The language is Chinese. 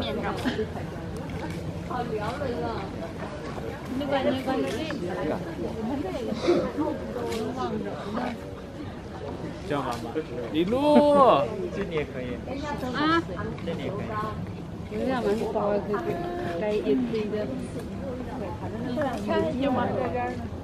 面上。好聊了一个。你管这叫妈妈，李璐，这你也可以啊， 这你也可以。 有点蛮高的，可以，该也可以的。看，有吗？在这儿呢。